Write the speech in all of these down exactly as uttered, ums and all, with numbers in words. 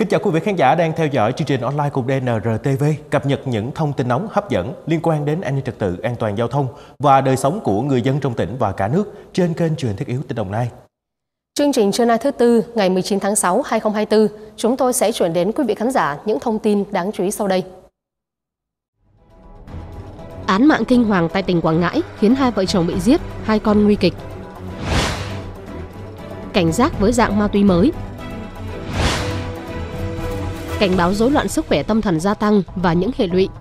Kính chào quý vị khán giả đang theo dõi chương trình online của đê en rờ tê vê, cập nhật những thông tin nóng hấp dẫn liên quan đến an ninh trật tự, an toàn giao thông và đời sống của người dân trong tỉnh và cả nước trên kênh truyền thiết yếu tỉnh Đồng Nai. Chương trình trưa nay thứ Tư, ngày mười chín tháng sáu năm hai nghìn không trăm hai mươi tư, chúng tôi sẽ chuyển đến quý vị khán giả những thông tin đáng chú ý sau đây. Án mạng kinh hoàng tại tỉnh Quảng Ngãi khiến hai vợ chồng bị giết, hai con nguy kịch. Cảnh giác với dạng ma túy mới. Cảnh báo rối loạn sức khỏe tâm thần gia tăng và những hệ lụy.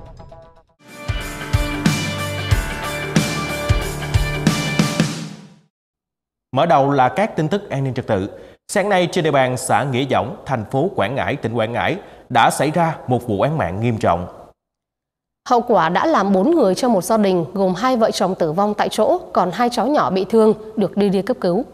Mở đầu là các tin tức an ninh trật tự. Sáng nay trên địa bàn xã Nghĩa Dõng, thành phố Quảng Ngãi, tỉnh Quảng Ngãi đã xảy ra một vụ án mạng nghiêm trọng. Hậu quả đã làm bốn người trong một gia đình gồm hai vợ chồng tử vong tại chỗ, còn hai cháu nhỏ bị thương được đưa đi cấp cứu.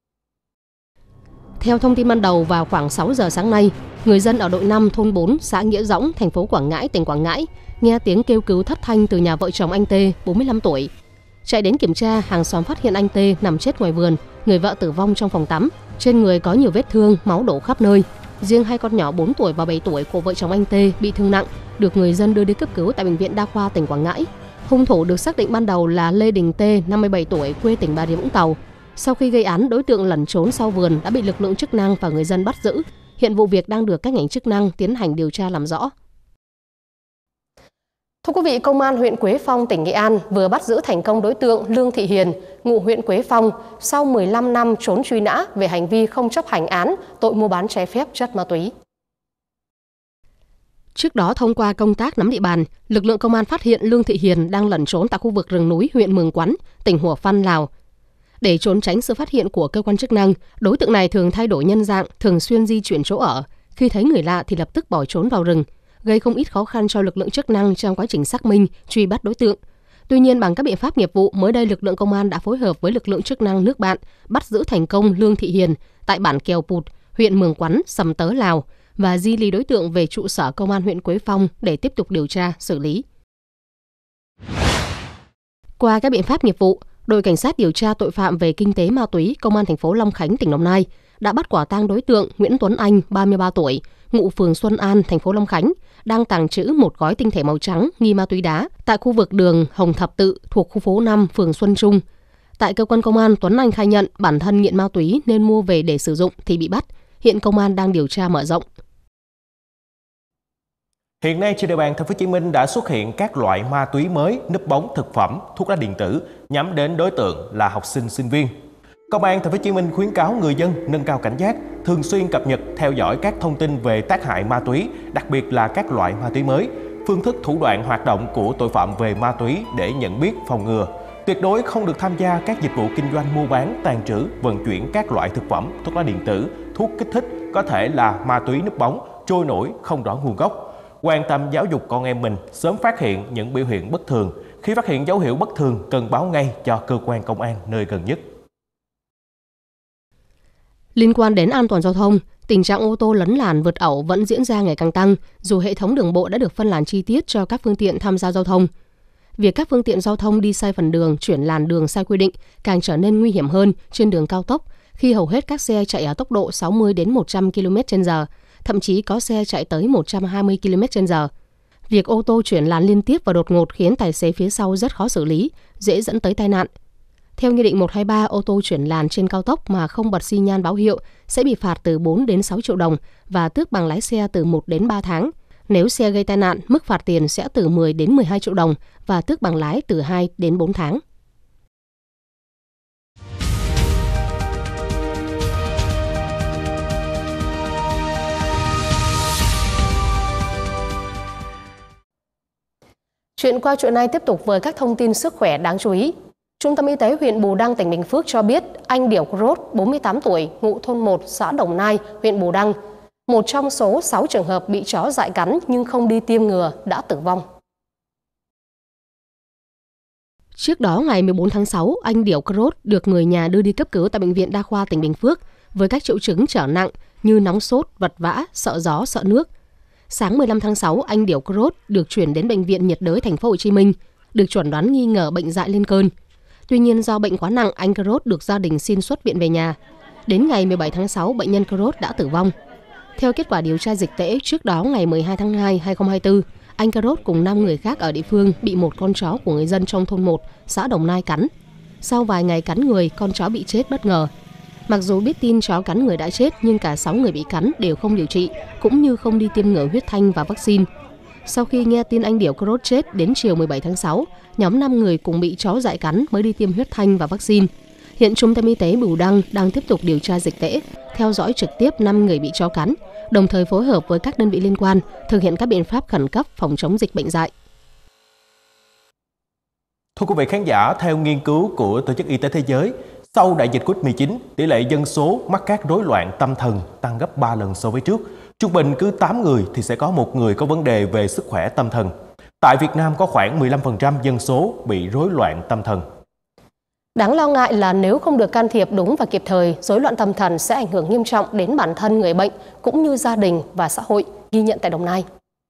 Theo thông tin ban đầu, vào khoảng sáu giờ sáng nay, người dân ở đội năm thôn bốn, xã Nghĩa Dõng, thành phố Quảng Ngãi, tỉnh Quảng Ngãi nghe tiếng kêu cứu thất thanh từ nhà vợ chồng anh T, bốn mươi lăm tuổi. Chạy đến kiểm tra, hàng xóm phát hiện anh T nằm chết ngoài vườn, người vợ tử vong trong phòng tắm, trên người có nhiều vết thương, máu đổ khắp nơi. Riêng hai con nhỏ bốn tuổi và bảy tuổi của vợ chồng anh T bị thương nặng, được người dân đưa đi cấp cứu tại bệnh viện đa khoa tỉnh Quảng Ngãi. Hung thủ được xác định ban đầu là Lê Đình T, năm mươi bảy tuổi, quê tỉnh Bà Rịa Vũng Tàu. Sau khi gây án, đối tượng lẩn trốn sau vườn đã bị lực lượng chức năng và người dân bắt giữ. Hiện vụ việc đang được các ngành chức năng tiến hành điều tra làm rõ. Thưa quý vị, Công an huyện Quế Phong, tỉnh Nghệ An vừa bắt giữ thành công đối tượng Lương Thị Hiền, ngụ huyện Quế Phong, sau mười lăm năm trốn truy nã về hành vi không chấp hành án tội mua bán trái phép chất ma túy. Trước đó, thông qua công tác nắm địa bàn, lực lượng công an phát hiện Lương Thị Hiền đang lẩn trốn tại khu vực rừng núi huyện Mường Quắn, tỉnh Hủa Phăn, Lào. Để trốn tránh sự phát hiện của cơ quan chức năng, đối tượng này thường thay đổi nhân dạng, thường xuyên di chuyển chỗ ở. Khi thấy người lạ thì lập tức bỏ trốn vào rừng, gây không ít khó khăn cho lực lượng chức năng trong quá trình xác minh, truy bắt đối tượng. Tuy nhiên, bằng các biện pháp nghiệp vụ, mới đây lực lượng công an đã phối hợp với lực lượng chức năng nước bạn bắt giữ thành công Lương Thị Hiền tại bản Kèo Pụt, huyện Mường Quắn, Sầm Tớ, Lào và di lý đối tượng về trụ sở công an huyện Quế Phong để tiếp tục điều tra, xử lý. Qua các biện pháp nghiệp vụ, đội cảnh sát điều tra tội phạm về kinh tế ma túy công an thành phố Long Khánh, tỉnh Đồng Nai đã bắt quả tang đối tượng Nguyễn Tuấn Anh, ba mươi ba tuổi, ngụ phường Xuân An, thành phố Long Khánh, đang tàng trữ một gói tinh thể màu trắng nghi ma túy đá tại khu vực đường Hồng Thập Tự thuộc khu phố năm, phường Xuân Trung. Tại cơ quan công an, Tuấn Anh khai nhận bản thân nghiện ma túy nên mua về để sử dụng thì bị bắt. Hiện công an đang điều tra mở rộng. Hiện nay trên địa bàn thành phố Hồ Chí Minh đã xuất hiện các loại ma túy mới, núp bóng thực phẩm, thuốc lá điện tử nhắm đến đối tượng là học sinh, sinh viên. Công an thành phố Hồ Chí Minh khuyến cáo người dân nâng cao cảnh giác, thường xuyên cập nhật, theo dõi các thông tin về tác hại ma túy, đặc biệt là các loại ma túy mới, phương thức thủ đoạn hoạt động của tội phạm về ma túy để nhận biết, phòng ngừa. Tuyệt đối không được tham gia các dịch vụ kinh doanh mua bán, tàng trữ, vận chuyển các loại thực phẩm, thuốc lá điện tử, thuốc kích thích có thể là ma túy núp bóng, trôi nổi, không rõ nguồn gốc. Quan tâm giáo dục con em mình, sớm phát hiện những biểu hiện bất thường. Khi phát hiện dấu hiệu bất thường, cần báo ngay cho cơ quan công an nơi gần nhất. Liên quan đến an toàn giao thông, tình trạng ô tô lấn làn vượt ẩu vẫn diễn ra ngày càng tăng, dù hệ thống đường bộ đã được phân làn chi tiết cho các phương tiện tham gia giao thông. Việc các phương tiện giao thông đi sai phần đường, chuyển làn đường sai quy định càng trở nên nguy hiểm hơn trên đường cao tốc, khi hầu hết các xe chạy ở tốc độ sáu mươi đến một trăm ki lô mét trên giờ, thậm chí có xe chạy tới một trăm hai mươi ki lô mét trên giờ. Việc ô tô chuyển làn liên tiếp và đột ngột khiến tài xế phía sau rất khó xử lý, dễ dẫn tới tai nạn. Theo Nghị định một trăm hai mươi ba, ô tô chuyển làn trên cao tốc mà không bật xi nhan báo hiệu sẽ bị phạt từ bốn đến sáu triệu đồng và tước bằng lái xe từ một đến ba tháng. Nếu xe gây tai nạn, mức phạt tiền sẽ từ mười đến mười hai triệu đồng và tước bằng lái từ hai đến bốn tháng. Chuyện qua chuyện này tiếp tục với các thông tin sức khỏe đáng chú ý. Trung tâm Y tế huyện Bù Đăng, tỉnh Bình Phước cho biết anh Điểu Rốt, bốn mươi tám tuổi, ngụ thôn một, xã Đồng Nai, huyện Bù Đăng, một trong số sáu trường hợp bị chó dại cắn nhưng không đi tiêm ngừa, đã tử vong. Trước đó, ngày mười bốn tháng sáu, anh Điểu Rốt được người nhà đưa đi cấp cứu tại Bệnh viện Đa khoa tỉnh Bình Phước với các triệu chứng trở nặng như nóng sốt, vật vã, sợ gió, sợ nước. Sáng mười lăm tháng sáu, anh Điểu Rốt được chuyển đến Bệnh viện nhiệt đới thành phố Hồ Chí Minh, được chẩn đoán nghi ngờ bệnh dại lên cơn. Tuy nhiên do bệnh quá nặng, anh Rốt được gia đình xin xuất viện về nhà. Đến ngày mười bảy tháng sáu, bệnh nhân Rốt đã tử vong. Theo kết quả điều tra dịch tễ, trước đó ngày mười hai tháng hai năm hai nghìn không trăm hai mươi tư, anh Cà Rốt cùng năm người khác ở địa phương bị một con chó của người dân trong thôn một, xã Đồng Nai cắn. Sau vài ngày cắn người, con chó bị chết bất ngờ. Mặc dù biết tin chó cắn người đã chết, nhưng cả sáu người bị cắn đều không điều trị, cũng như không đi tiêm ngừa huyết thanh và vaccine. Sau khi nghe tin anh Điểu Cà Rốt chết, đến chiều mười bảy tháng sáu, nhóm năm người cùng bị chó dại cắn mới đi tiêm huyết thanh và vaccine. Hiện Trung tâm Y tế Bù Đăng đang tiếp tục điều tra dịch tễ, theo dõi trực tiếp năm người bị chó cắn, đồng thời phối hợp với các đơn vị liên quan thực hiện các biện pháp khẩn cấp phòng chống dịch bệnh dại. Thưa quý vị khán giả, theo nghiên cứu của Tổ chức Y tế Thế giới, sau đại dịch Covid mười chín, tỷ lệ dân số mắc các rối loạn tâm thần tăng gấp ba lần so với trước. Trung bình cứ tám người thì sẽ có một người có vấn đề về sức khỏe tâm thần. Tại Việt Nam có khoảng mười lăm phần trăm dân số bị rối loạn tâm thần. Đáng lo ngại là nếu không được can thiệp đúng và kịp thời, rối loạn tâm thần sẽ ảnh hưởng nghiêm trọng đến bản thân người bệnh cũng như gia đình và xã hội, ghi nhận tại Đồng Nai.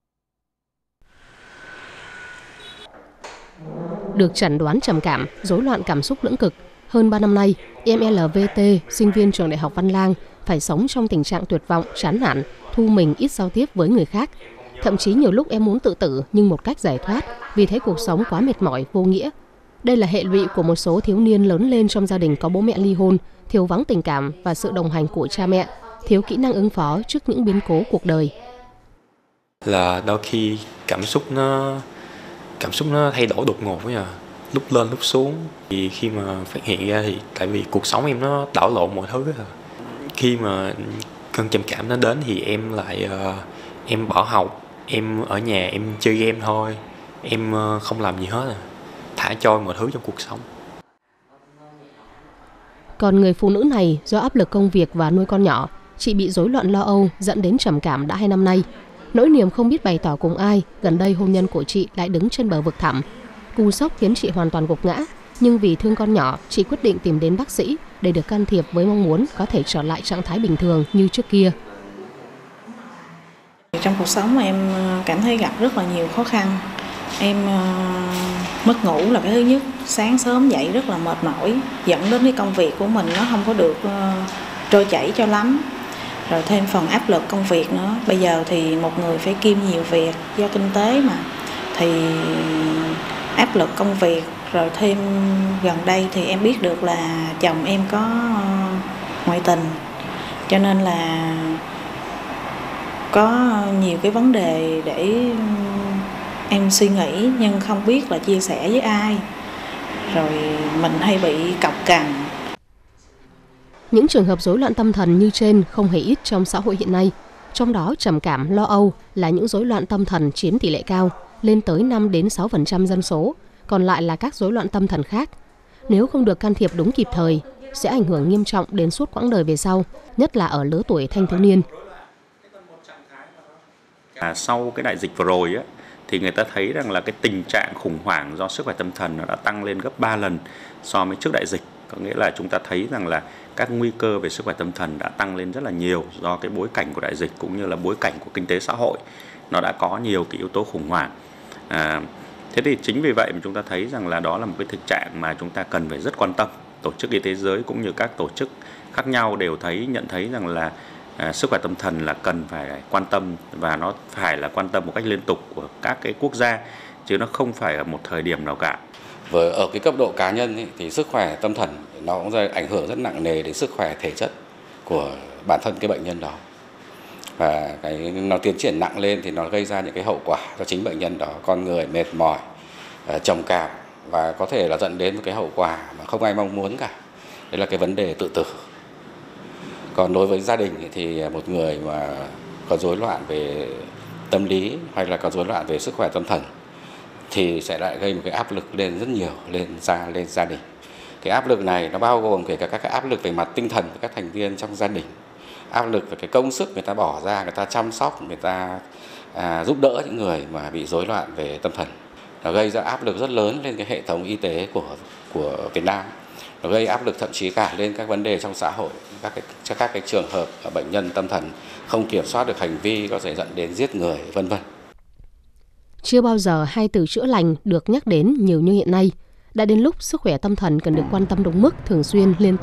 Được chẩn đoán trầm cảm, rối loạn cảm xúc lưỡng cực, hơn ba năm nay, em lờ vê tê, sinh viên trường Đại học Văn Lang, phải sống trong tình trạng tuyệt vọng, chán nản, thu mình ít giao tiếp với người khác. Thậm chí nhiều lúc em muốn tự tử nhưng một cách giải thoát vì thấy cuộc sống quá mệt mỏi, vô nghĩa. Đây là hệ lụy của một số thiếu niên lớn lên trong gia đình có bố mẹ ly hôn, thiếu vắng tình cảm và sự đồng hành của cha mẹ, thiếu kỹ năng ứng phó trước những biến cố cuộc đời. Là đôi khi cảm xúc nó cảm xúc nó thay đổi đột ngột ấy à, lúc lên lúc xuống. Thì khi mà phát hiện ra thì tại vì cuộc sống em nó đảo lộn mọi thứ à. Khi mà cơn trầm cảm nó đến thì em lại uh, em bỏ học, em ở nhà em chơi game thôi, em uh, không làm gì hết à. Thả trôi mọi thứ trong cuộc sống. Còn người phụ nữ này do áp lực công việc và nuôi con nhỏ, chị bị rối loạn lo âu dẫn đến trầm cảm đã hai năm nay. Nỗi niềm không biết bày tỏ cùng ai, gần đây hôn nhân của chị lại đứng trên bờ vực thẳm. Cú sốc khiến chị hoàn toàn gục ngã, nhưng vì thương con nhỏ, chị quyết định tìm đến bác sĩ để được can thiệp với mong muốn có thể trở lại trạng thái bình thường như trước kia. Trong cuộc sống em cảm thấy gặp rất là nhiều khó khăn. Em uh, mất ngủ là cái thứ nhất, sáng sớm dậy rất là mệt mỏi, dẫn đến cái công việc của mình nó không có được uh, trôi chảy cho lắm. Rồi thêm phần áp lực công việc nữa, bây giờ thì một người phải kiêm nhiều việc do kinh tế mà, thì áp lực công việc, rồi thêm gần đây thì em biết được là chồng em có uh, ngoại tình, cho nên là có nhiều cái vấn đề để em suy nghĩ nhưng không biết là chia sẻ với ai, rồi mình hay bị cọc cằn. Những trường hợp rối loạn tâm thần như trên không hề ít trong xã hội hiện nay, trong đó trầm cảm, lo âu là những rối loạn tâm thần chiếm tỷ lệ cao, lên tới năm đến sáu phần trăm dân số, còn lại là các rối loạn tâm thần khác. Nếu không được can thiệp đúng kịp thời, sẽ ảnh hưởng nghiêm trọng đến suốt quãng đời về sau, nhất là ở lứa tuổi thanh thiếu niên. À, sau cái đại dịch vừa rồi á, thì người ta thấy rằng là cái tình trạng khủng hoảng do sức khỏe tâm thần nó đã tăng lên gấp ba lần so với trước đại dịch. Có nghĩa là chúng ta thấy rằng là các nguy cơ về sức khỏe tâm thần đã tăng lên rất là nhiều do cái bối cảnh của đại dịch cũng như là bối cảnh của kinh tế xã hội. Nó đã có nhiều cái yếu tố khủng hoảng. À, thế thì chính vì vậy mà chúng ta thấy rằng là đó là một cái thực trạng mà chúng ta cần phải rất quan tâm. Tổ chức Y tế thế giới cũng như các tổ chức khác nhau đều thấy nhận thấy rằng là À, sức khỏe tâm thần là cần phải quan tâm, và nó phải là quan tâm một cách liên tục của các cái quốc gia, chứ nó không phải ở một thời điểm nào cả. Với ở cái cấp độ cá nhân ý, thì sức khỏe tâm thần nó cũng ảnh hưởng rất nặng nề đến sức khỏe thể chất của bản thân cái bệnh nhân đó, và cái nó tiến triển nặng lên thì nó gây ra những cái hậu quả cho chính bệnh nhân đó, con người mệt mỏi, trầm cảm, và có thể là dẫn đến một cái hậu quả mà không ai mong muốn cả, đấy là cái vấn đề tự tử. Còn đối với gia đình thì một người mà có rối loạn về tâm lý hay là có rối loạn về sức khỏe tâm thần thì sẽ lại gây một cái áp lực lên rất nhiều lên gia lên gia đình. Cái áp lực này nó bao gồm kể cả các cái áp lực về mặt tinh thần của các thành viên trong gia đình, áp lực về cái công sức người ta bỏ ra, người ta chăm sóc, người ta à, giúp đỡ những người mà bị rối loạn về tâm thần. Nó gây ra áp lực rất lớn lên cái hệ thống y tế của của Việt Nam. Nó gây áp lực thậm chí cả lên các vấn đề trong xã hội, các cái, cho các cái trường hợp bệnh nhân tâm thần không kiểm soát được hành vi có thể dẫn đến giết người, vân vân. Chưa bao giờ hai từ chữa lành được nhắc đến nhiều như hiện nay. Đã đến lúc sức khỏe tâm thần cần được quan tâm đúng mức, thường xuyên, liên tục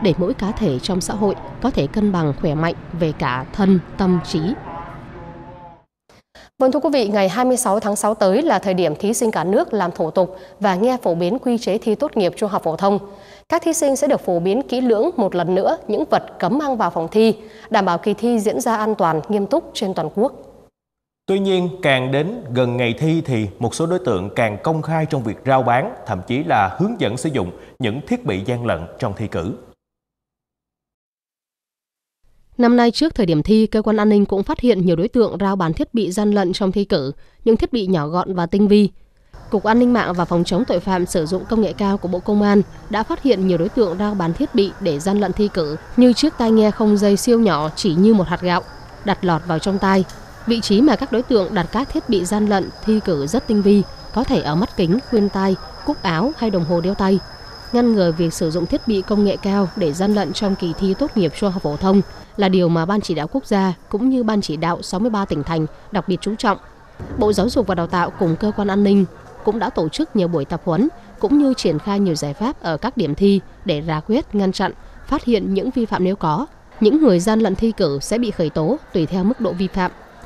để mỗi cá thể trong xã hội có thể cân bằng khỏe mạnh về cả thân, tâm, trí. Vâng thưa quý vị, ngày hai mươi sáu tháng sáu tới là thời điểm thí sinh cả nước làm thủ tục và nghe phổ biến quy chế thi tốt nghiệp trung học phổ thông. Các thí sinh sẽ được phổ biến kỹ lưỡng một lần nữa những vật cấm mang vào phòng thi, đảm bảo kỳ thi diễn ra an toàn, nghiêm túc trên toàn quốc. Tuy nhiên, càng đến gần ngày thi thì một số đối tượng càng công khai trong việc rao bán, thậm chí là hướng dẫn sử dụng những thiết bị gian lận trong thi cử. Năm nay trước thời điểm thi, cơ quan an ninh cũng phát hiện nhiều đối tượng rao bán thiết bị gian lận trong thi cử, những thiết bị nhỏ gọn và tinh vi. Cục An ninh mạng và Phòng chống tội phạm sử dụng công nghệ cao của Bộ Công an đã phát hiện nhiều đối tượng rao bán thiết bị để gian lận thi cử như chiếc tai nghe không dây siêu nhỏ chỉ như một hạt gạo, đặt lọt vào trong tai. Vị trí mà các đối tượng đặt các thiết bị gian lận thi cử rất tinh vi, có thể ở mắt kính, khuyên tai, cúc áo hay đồng hồ đeo tay. Ngăn ngừa việc sử dụng thiết bị công nghệ cao để gian lận trong kỳ thi tốt nghiệp trung học phổ thông là điều mà Ban Chỉ đạo Quốc gia cũng như Ban Chỉ đạo sáu mươi ba tỉnh thành đặc biệt chú trọng. Bộ Giáo dục và Đào tạo cùng cơ quan an ninh cũng đã tổ chức nhiều buổi tập huấn cũng như triển khai nhiều giải pháp ở các điểm thi để rà quét, ngăn chặn, phát hiện những vi phạm nếu có. Những người gian lận thi cử sẽ bị khởi tố tùy theo mức độ vi phạm.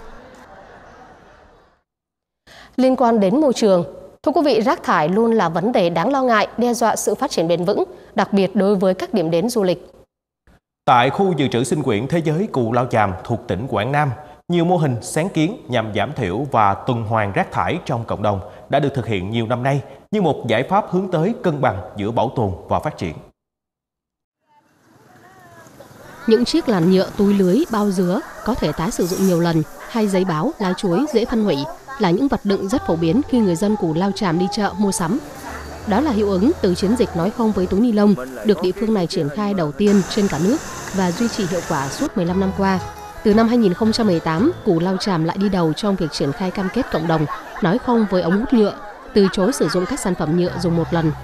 Liên quan đến môi trường, thưa quý vị, rác thải luôn là vấn đề đáng lo ngại, đe dọa sự phát triển bền vững, đặc biệt đối với các điểm đến du lịch. Tại khu dự trữ sinh quyển thế giới Cù Lao Chàm thuộc tỉnh Quảng Nam, nhiều mô hình sáng kiến nhằm giảm thiểu và tuần hoàn rác thải trong cộng đồng đã được thực hiện nhiều năm nay như một giải pháp hướng tới cân bằng giữa bảo tồn và phát triển. Những chiếc làn nhựa, túi lưới, bao dứa có thể tái sử dụng nhiều lần hay giấy báo, lá chuối dễ phân hủy là những vật đựng rất phổ biến khi người dân Cù Lao Chàm đi chợ mua sắm. Đó là hiệu ứng từ chiến dịch nói không với túi ni lông được địa phương này triển khai đầu tiên trên cả nước và duy trì hiệu quả suốt mười lăm năm qua. Từ năm hai nghìn không trăm mười tám, Cù Lao Chàm lại đi đầu trong việc triển khai cam kết cộng đồng, nói không với ống hút nhựa, từ chối sử dụng các sản phẩm nhựa dùng một lần.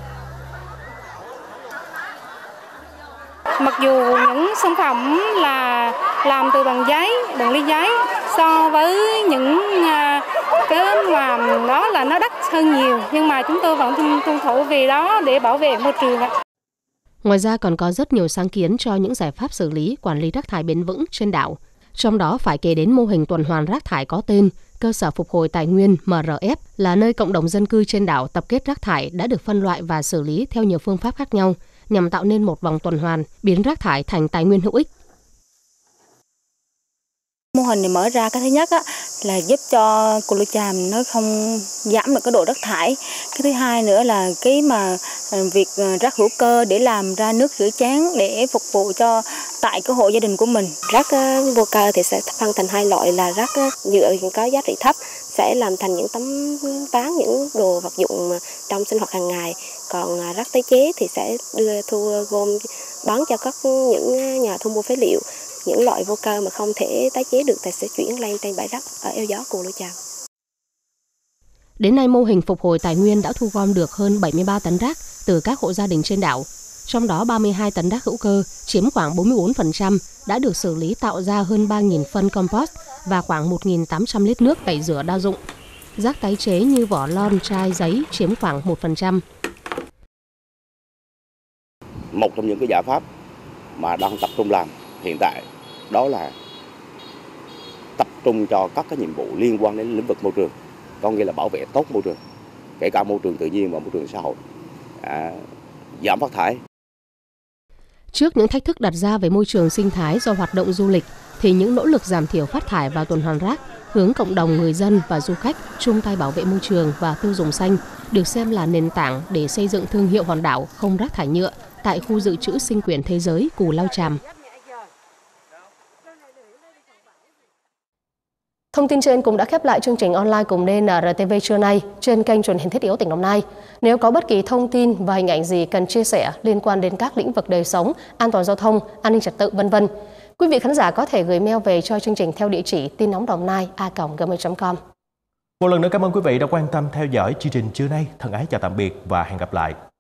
Mặc dù những sản phẩm là làm từ bằng giấy, bằng ly giấy, so với những cái mà đó là nó đắt hơn nhiều, nhưng mà chúng tôi vẫn tuân thủ vì đó để bảo vệ môi trường. Ngoài ra còn có rất nhiều sáng kiến cho những giải pháp xử lý, quản lý rác thải bền vững trên đảo. Trong đó phải kể đến mô hình tuần hoàn rác thải có tên Cơ sở Phục hồi Tài nguyên M R F là nơi cộng đồng dân cư trên đảo tập kết rác thải đã được phân loại và xử lý theo nhiều phương pháp khác nhau nhằm tạo nên một vòng tuần hoàn, biến rác thải thành tài nguyên hữu ích. Mô hình này mở ra cái thứ nhất á, là giúp cho Cù Lao Chàm nó không giảm được cái độ rác thải. Cái thứ hai nữa là cái mà việc rác hữu cơ để làm ra nước rửa chén để phục vụ cho tại cái hộ gia đình của mình. Rác vô cơ thì sẽ phân thành hai loại là rác nhựa có giá trị thấp sẽ làm thành những tấm ván, những đồ vật dụng trong sinh hoạt hàng ngày. Còn rác tái chế thì sẽ đưa thu gom bán cho các những nhà thu mua phế liệu. Những loại vô cơ mà không thể tái chế được thì sẽ chuyển lên trên bãi rác ở eo gió Cù Lao Chàm. Đến nay, mô hình phục hồi tài nguyên đã thu gom được hơn bảy mươi ba tấn rác từ các hộ gia đình trên đảo. Trong đó ba mươi hai tấn rác hữu cơ, chiếm khoảng bốn mươi bốn phần trăm, đã được xử lý tạo ra hơn ba nghìn phân compost và khoảng một nghìn tám trăm lít nước tẩy rửa đa dụng. Rác tái chế như vỏ lon, chai, giấy chiếm khoảng một phần trăm. Một trong những cái giải pháp mà đang tập trung làm hiện tại đó là tập trung cho các cái nhiệm vụ liên quan đến lĩnh vực môi trường, có nghĩa là bảo vệ tốt môi trường, kể cả môi trường tự nhiên và môi trường xã hội, à, giảm phát thải. Trước những thách thức đặt ra về môi trường sinh thái do hoạt động du lịch, thì những nỗ lực giảm thiểu phát thải và tuần hoàn rác hướng cộng đồng người dân và du khách chung tay bảo vệ môi trường và tiêu dùng xanh được xem là nền tảng để xây dựng thương hiệu hòn đảo không rác thải nhựa tại khu dự trữ sinh quyển thế giới Cù Lao Chàm. Thông tin trên cũng đã khép lại chương trình online cùng đê en rờ tê vê trưa nay trên kênh truyền hình Thiết Yếu tỉnh Đồng Nai. Nếu có bất kỳ thông tin và hình ảnh gì cần chia sẻ liên quan đến các lĩnh vực đời sống, an toàn giao thông, an ninh trật tự, vân vân, quý vị khán giả có thể gửi mail về cho chương trình theo địa chỉ tin nóng đồng nai a còng gmail chấm com. Một lần nữa cảm ơn quý vị đã quan tâm theo dõi chương trình trưa nay. Thân ái chào tạm biệt và hẹn gặp lại.